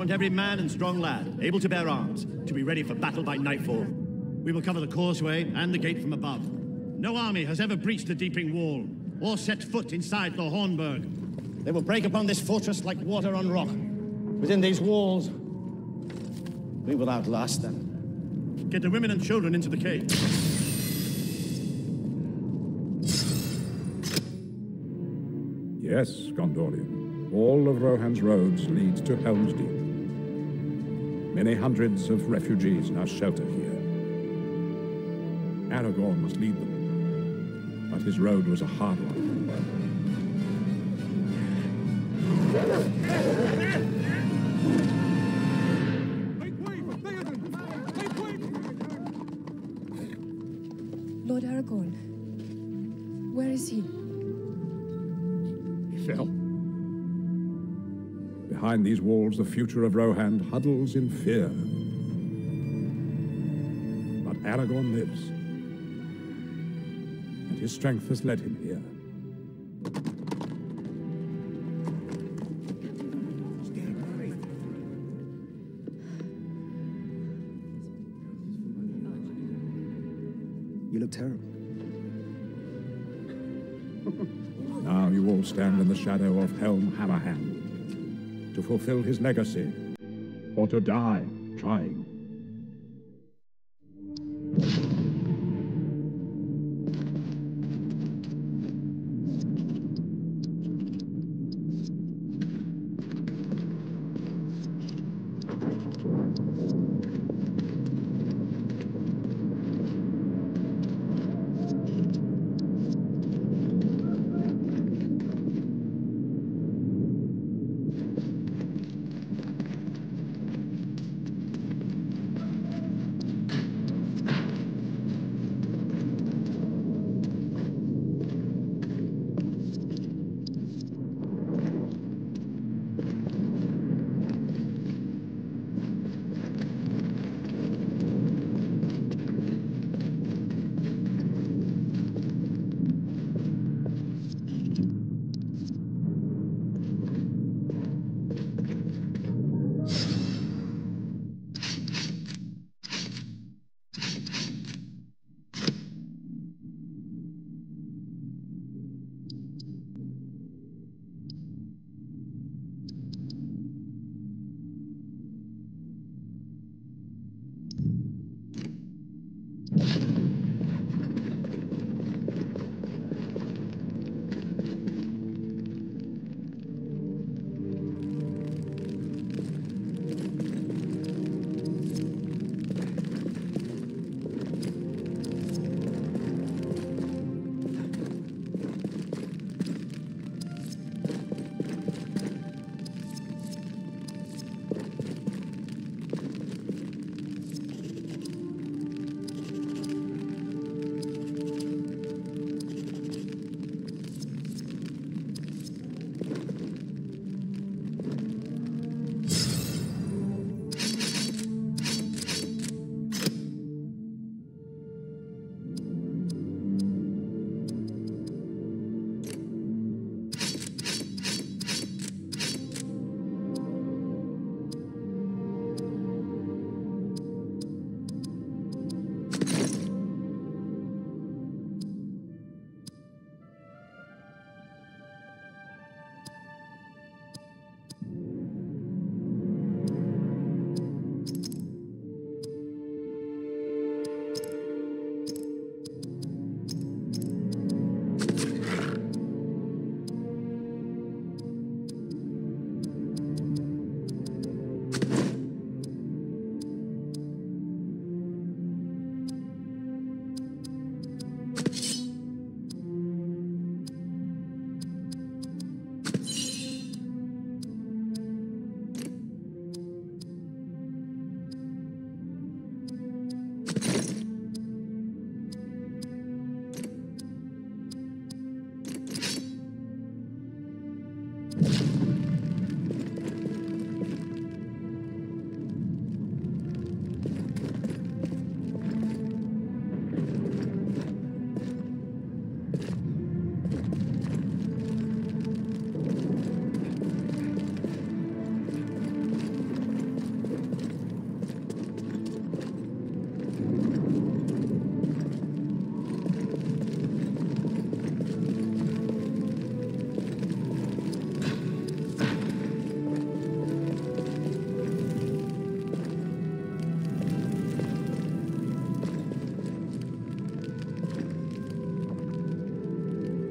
want every man and strong lad, able to bear arms, to be ready for battle by nightfall. We will cover the causeway and the gate from above. No army has ever breached the Deeping Wall, or set foot inside the Hornburg. They will break upon this fortress like water on rock. Within these walls, we will outlast them. Get the women and children into the cave. Yes, Gondorian. All of Rohan's roads lead to Helm's Deep. Many hundreds of refugees now shelter here. Aragorn must lead them, but his road was a hard one. Lord Aragorn, where is he? He fell. Behind these walls, the future of Rohan huddles in fear. But Aragorn lives, and his strength has led him here. You look terrible. Now you all stand in the shadow of Helm Hammerhand, to fulfill his legacy, or to die trying.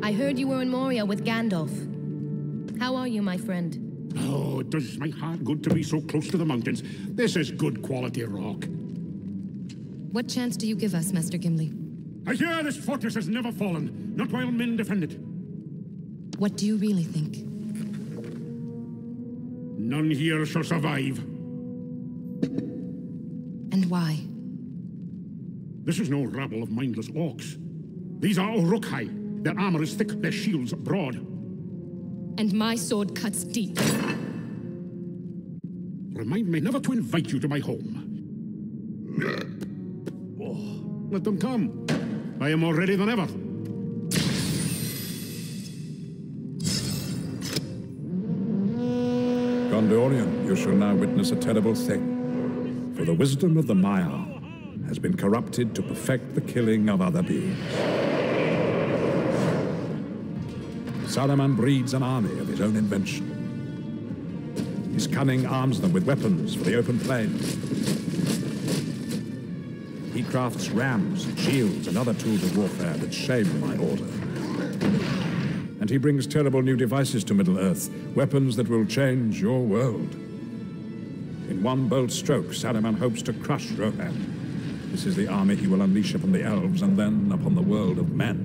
I heard you were in Moria with Gandalf. How are you, my friend? Oh, it does my heart good to be so close to the mountains. This is good quality rock. What chance do you give us, Master Gimli? I hear this fortress has never fallen, not while men defend it. What do you really think? None here shall survive. And why? This is no rabble of mindless orcs. These are Uruk-hai. Their armor is thick, their shields broad. And my sword cuts deep. Remind me never to invite you to my home. Oh, let them come. I am more ready than ever. Gondorian, you shall now witness a terrible thing. For the wisdom of the Maiar has been corrupted to perfect the killing of other beings. Saruman breeds an army of his own invention. His cunning arms them with weapons for the open plains. He crafts rams, shields, and other tools of warfare that shame my order. And he brings terrible new devices to Middle-earth, weapons that will change your world. In one bold stroke, Saruman hopes to crush Rohan. This is the army he will unleash upon the elves and then upon the world of men.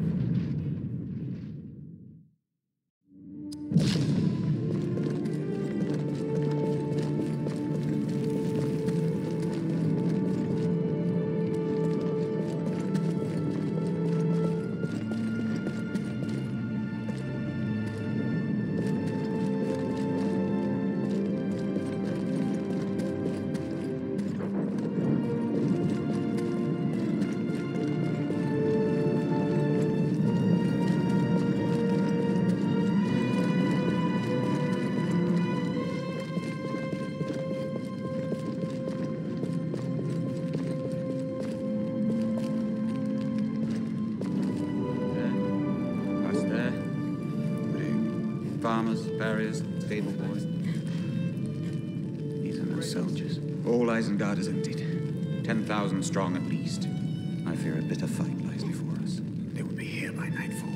Farmers, barriers, stable boys. These are no soldiers. All Isengard is emptied. 10,000 strong at least. I fear a bitter fight lies before us. They will be here by nightfall.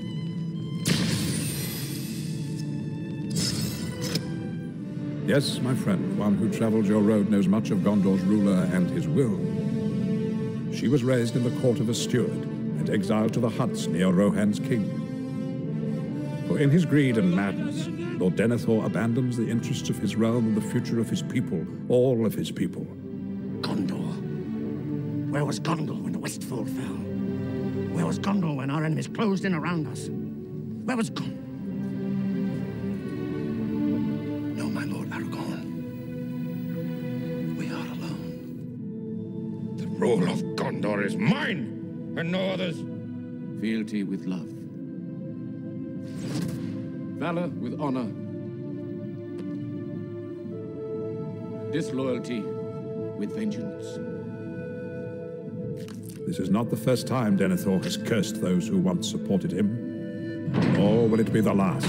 Yes, my friend, one who traveled your road knows much of Gondor's ruler and his will. She was raised in the court of a steward and exiled to the huts near Rohan's king. For in his greed and madness, Lord Denethor abandons the interests of his realm and the future of his people, all of his people. Gondor. Where was Gondor when the Westfold fell? Where was Gondor when our enemies closed in around us? Where was Gondor? No, my lord Aragorn. We are alone. The rule of Gondor is mine, and no others. Fealty with love. Valor with honor. Disloyalty with vengeance. This is not the first time Denethor has cursed those who once supported him, nor will it be the last.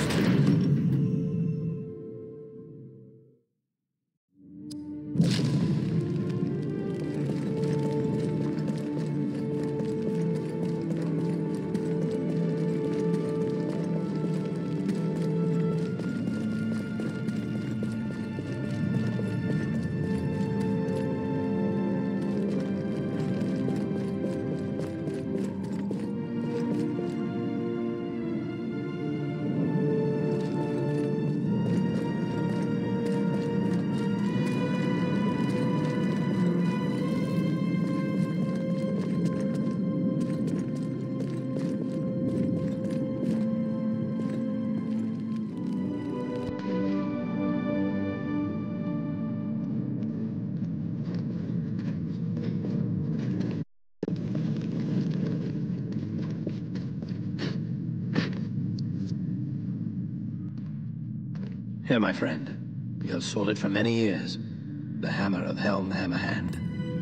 Here, my friend. You have sought it for many years. The hammer of Helm Hammerhand.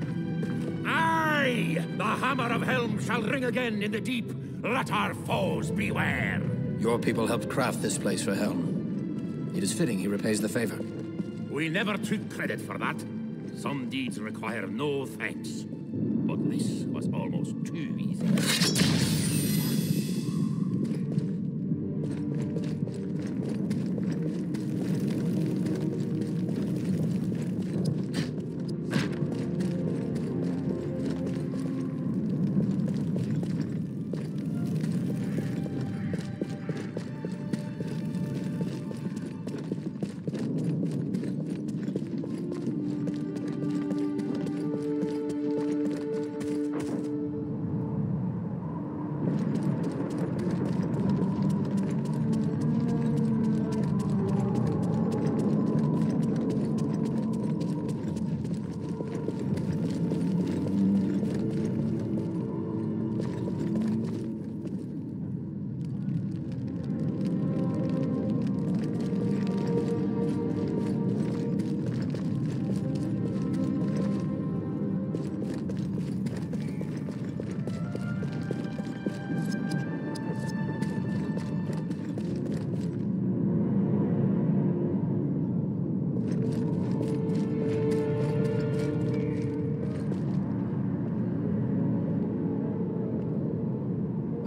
Aye! The hammer of Helm shall ring again in the deep. Let our foes beware. Your people helped craft this place for Helm. It is fitting he repays the favor. We never took credit for that. Some deeds require no thanks. But this was almost too easy.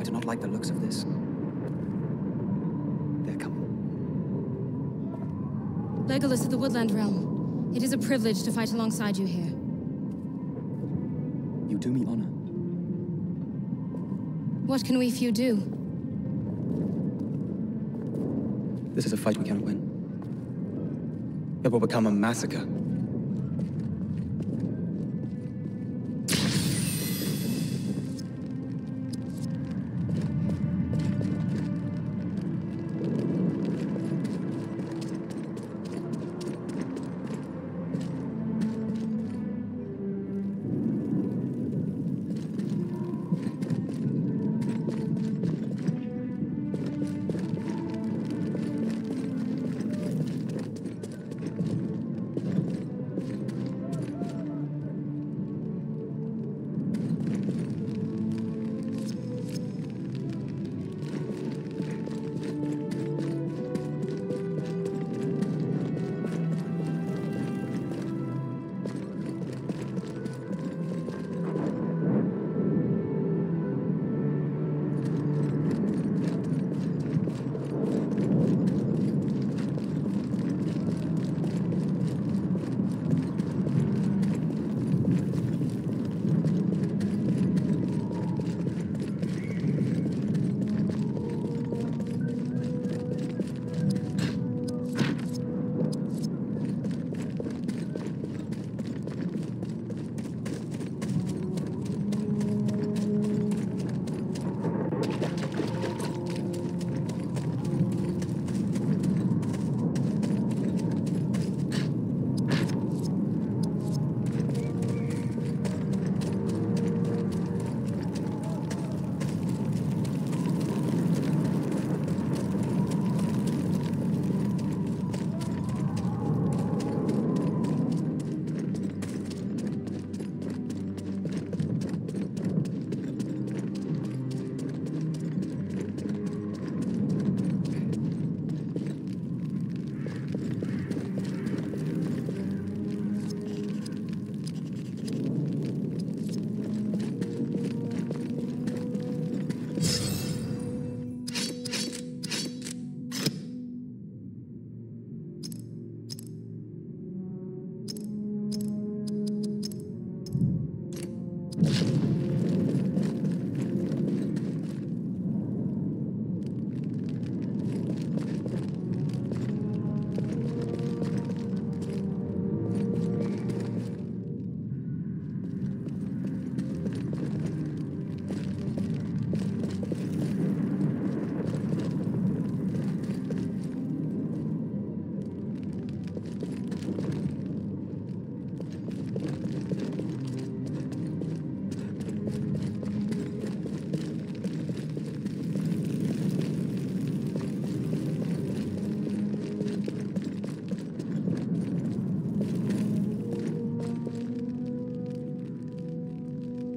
do not like the looks of this. They're coming. Legolas of the Woodland Realm. It is a privilege to fight alongside you here. You do me honor. What can we few do? This is a fight we cannot win. It will become a massacre.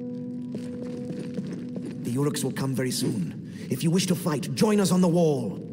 The Uruks will come very soon. If you wish to fight, join us on the wall.